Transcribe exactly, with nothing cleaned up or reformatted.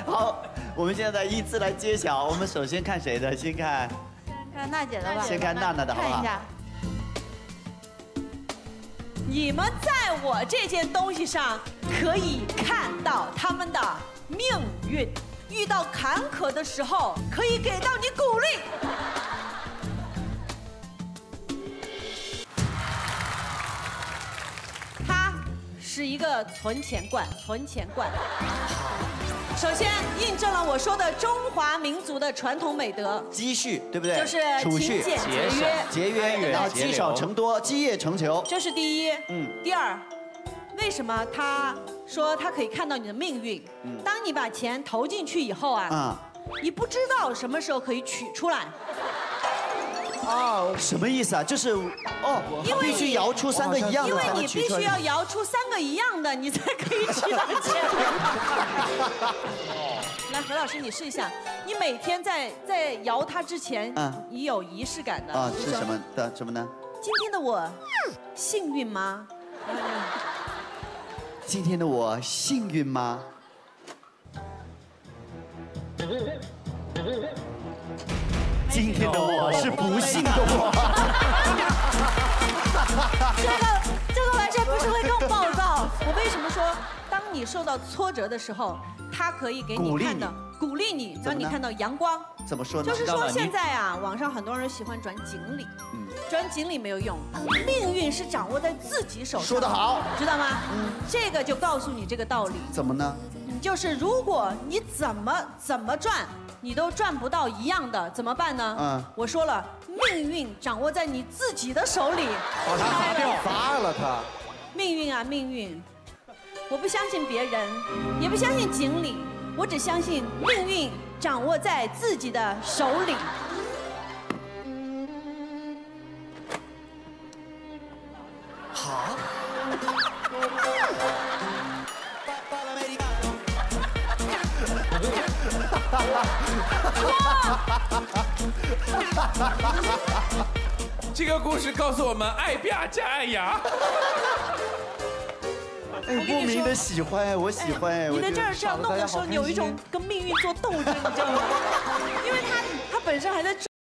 好，我们现在依次来揭晓。我们首先看谁的？先看， 看娜姐的吧。 先看娜娜的，好不好？ 看一下。 你们在我这件东西上可以看到他们的命运，遇到坎坷的时候可以给到你鼓励。它是一个存钱罐，存钱罐。首先印证了我说的中华民族的传统美德， 积蓄，对不对？ 就是储蓄、 勤俭节约、 节约，然后积少成多，积业成裘。 这是第一。 嗯。 第二，为什么他说他可以看到你的命运？嗯。当你把钱投进去以后啊，啊，你不知道什么时候可以取出来。 哦，什么意思啊？就是哦， 因为必须摇出三个一样的才能取出来。 因为你必须要摇出三个一样的，你才可以取到钱。来，何老师，你试一下。你每天在在摇它之前，嗯，你有仪式感的。 啊，是什么的？什么呢？ 今天的我幸运吗？ 今天的我幸运吗？今天的我是不幸的我。 这个这个完全不是会更暴躁。我为什么说，当你受到挫折的时候，它可以给你看到鼓励你，让你看到阳光。 怎么说呢？ 就是说现在啊，网上很多人喜欢转锦鲤，嗯，转锦鲤没有用，命运是掌握在自己手上。 说得好， 知道吗？嗯，这个就告诉你这个道理。 怎么呢？ 就是如果你怎么怎么转。你都赚不到一样的，怎么办呢？嗯，我说了，命运掌握在你自己的手里。 把他砸掉，砸了他。 命运啊，命运！我不相信别人，也不相信锦鲤，我只相信命运掌握在自己的手里。 好。 这个故事告诉我们，爱啪加爱牙。 哎，莫名的喜欢，我喜欢哎。 你在这儿这样弄的时候，你有一种跟命运做斗争，你知道吗？因为他他本身还在。